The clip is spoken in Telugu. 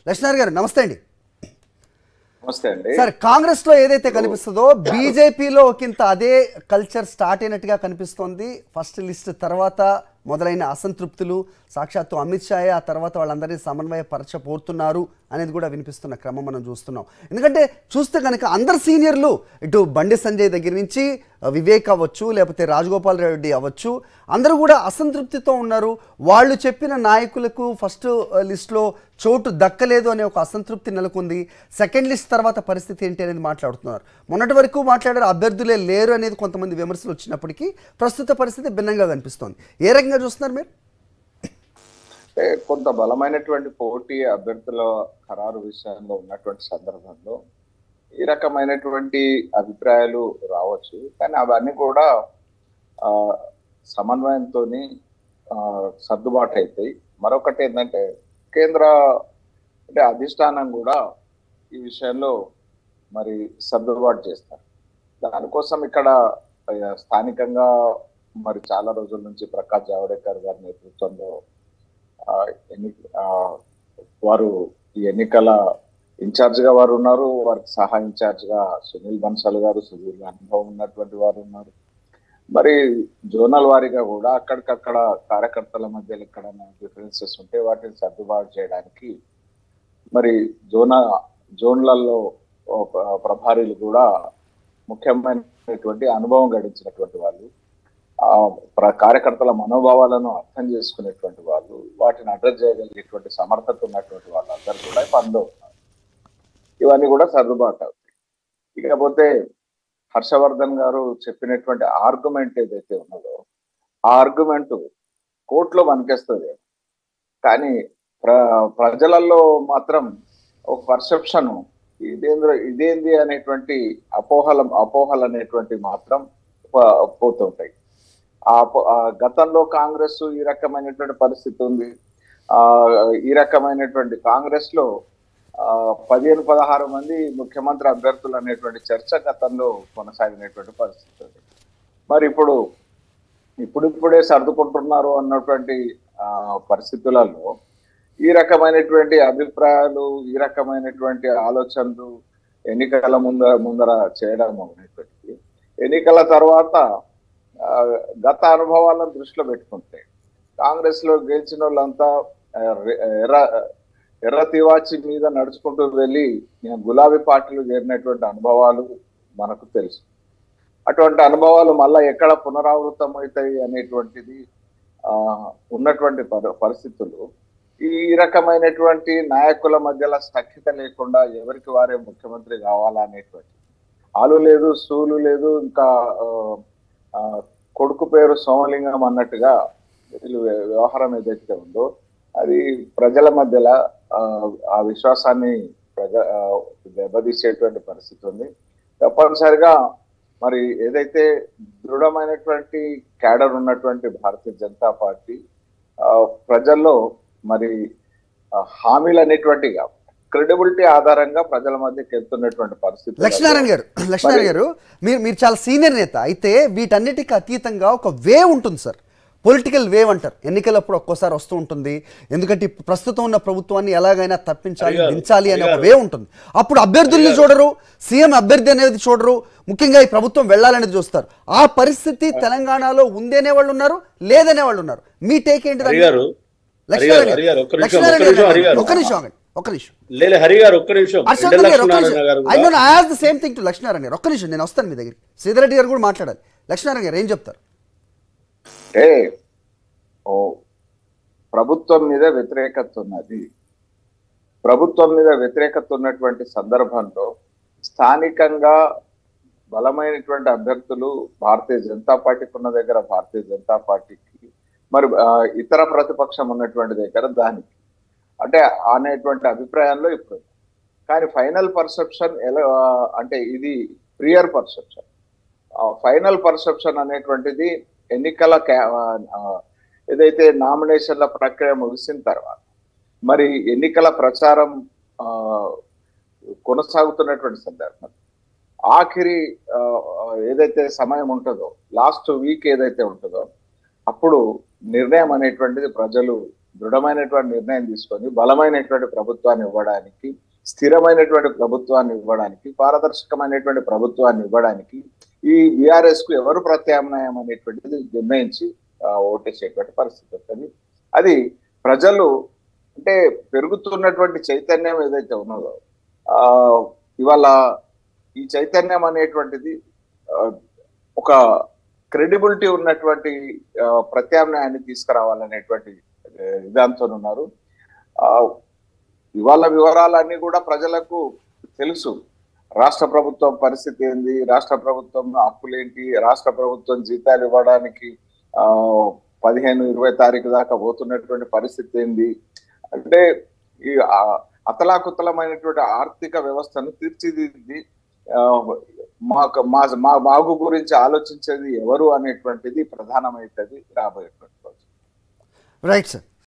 లక్ష్మణ్ గారు నమస్తే అండి. నమస్తే అండి సార్, కాంగ్రెస్ లో ఏదైతే కనిపిస్తుందో బీజేపీలో ఒకంత అదే కల్చర్ స్టార్ట్ అయినట్టుగా కనిపిస్తోంది. ఫస్ట్ లిస్ట్ తర్వాత మొదలైన అసంతృప్తులు సాక్షాత్తు అమిత్ షాయే ఆ తర్వాత వాళ్ళందరినీ సమన్వయపరచబోతున్నారు అనేది కూడా వినిపిస్తున్న క్రమం మనం చూస్తున్నాం. ఎందుకంటే చూస్తే కనుక అందరు సీనియర్లు ఇటు బండి సంజయ్ దగ్గర నుంచి వివేక్ అవ్వచ్చు, లేకపోతే రాజగోపాల్ రెడ్డి అవ్వచ్చు, అందరూ కూడా అసంతృప్తితో ఉన్నారు. వాళ్ళు చెప్పిన నాయకులకు ఫస్ట్ లిస్ట్లో చోటు దక్కలేదు అనే ఒక అసంతృప్తి నెలకొంది. సెకండ్ లిస్ట్ తర్వాత పరిస్థితి ఏంటి అనేది మాట్లాడుతున్నారు. మొన్నటి వరకు మాట్లాడారు అభ్యర్థులే లేరు అనేది కొంతమంది విమర్శలు వచ్చినప్పటికీ ప్రస్తుత పరిస్థితి భిన్నంగా కనిపిస్తోంది. ఏ రకంగా చూస్తున్నారు మీరు? కొంత బలమైనటువంటి పోటీ అభ్యర్థుల ఖరారు విషయంలో ఉన్నటువంటి సందర్భంలో ఈ రకమైనటువంటి అభిప్రాయాలు రావచ్చు. కానీ అవన్నీ కూడా సమన్వయంతో సర్దుబాటు అవుతాయి. మరొకటి ఏంటంటే కేంద్ర అధిష్టానం కూడా ఈ విషయంలో మరి సర్దుబాటు చేస్తారు. దానికోసం ఇక్కడ స్థానికంగా మరి చాలా రోజుల నుంచి ప్రకాష్ జావడేకర్ గారి నేతృత్వంలో వారు ఈ ఎన్నికల ఇన్ఛార్జ్ గా వారు ఉన్నారు. వారికి సహా ఇన్ఛార్జ్ గా సునీల్ బన్సల్ గారు సుదీర్ఘ అనుభవం ఉన్నటువంటి వారు ఉన్నారు. మరి జోనల్ వారీగా కూడా అక్కడికక్కడ కార్యకర్తల మధ్య ఎక్కడైనా డిఫరెన్సెస్ ఉంటే వాటిని సర్దుబాటు చేయడానికి మరి జోన్లలో ప్రభారీలు కూడా ముఖ్యమైనటువంటి అనుభవం గడించినటువంటి వాళ్ళు, కార్యకర్తల మనోభావాలను అర్థం చేసుకునేటువంటి వాళ్ళు, వాటిని అడ్రస్ చేయగలిగేటువంటి సమర్థత ఉన్నటువంటి వాళ్ళందరూ కూడా పనిలో ఉన్నారు. ఇవన్నీ కూడా సర్దుబాటు అవుతాయి. ఇకపోతే హర్షవర్ధన్ గారు చెప్పినటువంటి ఆర్గ్యుమెంట్ ఏదైతే ఉన్నదో ఆ ఆర్గ్యుమెంట్ కోర్టులో పనికేస్తుంది. కానీ ప్రజలలో మాత్రం ఒక పర్సెప్షన్ ఇదేంది అనేటువంటి అపోహలు అనేటువంటి మాత్రం పోతుంటాయి. గతంలో కాంగ్రెస్ ఈ రకమైనటువంటి పరిస్థితి ఉంది. ఈ రకమైనటువంటి కాంగ్రెస్ లో 15-16 మంది ముఖ్యమంత్రి అభ్యర్థులు అనేటువంటి చర్చ గతంలో కొనసాగినటువంటి పరిస్థితి ఉంది. మరి ఇప్పుడిప్పుడే సర్దుకుంటున్నారు అన్నటువంటి పరిస్థితులలో ఈ రకమైనటువంటి అభిప్రాయాలు, ఈ రకమైనటువంటి ఆలోచనలు ఎన్నికల ముందర చేయడం అనేటువంటిది ఎన్నికల తర్వాత గత అనుభవాలను దృష్టిలో పెట్టుకుంటే కాంగ్రెస్ లో గెలిచిన వాళ్ళంతా ఎర్ర తివాచి మీద నడుచుకుంటూ వెళ్ళి గులాబీ పార్టీలు చేరినటువంటి అనుభవాలు మనకు తెలుసు. అటువంటి అనుభవాలు మళ్ళా ఎక్కడ పునరావృతం అవుతాయి అనేటువంటిది ఉన్నటువంటి పరిస్థితులు ఈ రకమైనటువంటి నాయకుల మధ్యలో సఖ్యత లేకుండా ఎవరికి వారే ముఖ్యమంత్రి కావాలా అనేటువంటి ఆలు లేదు, సూలు లేదు, ఇంకా కొడుకు పేరు సోమలింగం అన్నట్టుగా వీళ్ళు వ్యవహారం ఏదైతే ఉందో అది ప్రజల మధ్యలో ఆ విశ్వాసాన్ని దెబ్బతీసేటువంటి పరిస్థితి ఉంది. తప్పనిసరిగా మరి ఏదైతే దృఢమైనటువంటి క్యాడర్ ఉన్నటువంటి భారతీయ జనతా పార్టీ ప్రజల్లో మరి హామీలు అనేటువంటి క్రెడిబిలిటీ ఆధారంగా ప్రజల మధ్యకి వెళ్తున్నటువంటి పరిస్థితి. లక్ష్మీనారాయణ గారు, మీరు చాలా సీనియర్ నేత అయితే వీటన్నిటికీ అతీతంగా ఒక వేవ్ ఉంటుంది సార్, పొలిటికల్ వేవ్ అంటారు. ఎన్నికలప్పుడు ఒక్కోసారి వస్తూ ఉంటుంది. ఎందుకంటే ప్రస్తుతం ఉన్న ప్రభుత్వాన్ని ఎలాగైనా తప్పించాలి, దించాలి అనే ఒక వేవ్ ఉంటుంది. అప్పుడు అభ్యర్థుల్ని చూడరు, సీఎం అభ్యర్థి అనేది చూడరు, ముఖ్యంగా ఈ ప్రభుత్వం వెళ్ళాలనేది చూస్తారు. ఆ పరిస్థితి తెలంగాణలో ఉందనే వాళ్ళు ఉన్నారు, లేదనే వాళ్ళు ఉన్నారు. మీ టేక్ ఏంటి? నేను వస్తాను మీ దగ్గర. శ్రీధర్ గారు కూడా మాట్లాడాలి. లక్ష్మీనారాయణ గారు ఏం చెప్తారు? ప్రభుత్వం మీద వ్యతిరేకత ఉన్నది. ప్రభుత్వం మీద వ్యతిరేకత ఉన్నటువంటి సందర్భంలో స్థానికంగా బలమైనటువంటి అభ్యర్థులు భారతీయ జనతా పార్టీకి ఉన్న దగ్గర భారతీయ జనతా పార్టీకి, మరి ఇతర ప్రతిపక్షం ఉన్నటువంటి దగ్గర దానికి అంటే అనేటువంటి అభిప్రాయంలో ఇప్పుడు. కానీ ఫైనల్ పర్సెప్షన్ ఎలా అంటే ఇది ప్రియర్ పర్సెప్షన్. ఫైనల్ పర్సెప్షన్ అనేటువంటిది ఎన్నికల ఏదైతే నామినేషన్ల ప్రక్రియ ముగిసిన తర్వాత మరి ఎన్నికల ప్రచారం కొనసాగుతున్నటువంటి సందర్భం ఆఖరి ఏదైతే సమయం ఉంటుందో, లాస్ట్ వీక్ ఏదైతే ఉంటుందో అప్పుడు నిర్ణయం అనేటువంటిది ప్రజలు దృఢమైనటువంటి నిర్ణయం తీసుకొని బలమైనటువంటి ప్రభుత్వాన్ని ఇవ్వడానికి, స్థిరమైనటువంటి ప్రభుత్వాన్ని ఇవ్వడానికి, పారదర్శకమైనటువంటి ప్రభుత్వాన్ని ఇవ్వడానికి ఈ బీఆర్ఎస్ కు ఎవరు ప్రత్యామ్నాయం అనేటువంటిది నిర్ణయించి ఓటేసేటువంటి పరిస్థితి ఉంటుంది. అది ప్రజలు అంటే పెరుగుతున్నటువంటి చైతన్యం ఏదైతే ఉన్నదో ఇవాళ ఈ చైతన్యం అనేటువంటిది ఒక క్రెడిబిలిటీ ఉన్నటువంటి ప్రత్యామ్నాయాన్ని తీసుకురావాలనేటువంటి విధాంతో ఉన్నారు. ఇవాళ వివరాలన్నీ కూడా ప్రజలకు తెలుసు. రాష్ట్ర ప్రభుత్వం పరిస్థితి ఏంది, రాష్ట్ర ప్రభుత్వం అప్పులేంటి, రాష్ట్ర ప్రభుత్వం జీతాలు ఇవ్వడానికి 15-20 తారీఖు దాకా పోతున్నటువంటి పరిస్థితి ఏంది అంటే ఈ అతలాకుతలమైనటువంటి ఆర్థిక వ్యవస్థను తీర్చిదిద్ది మాకు గురించి ఆలోచించేది ఎవరు అనేటువంటిది ప్రధానమైనది రాబోయేటువంటి రోజు. Right sir.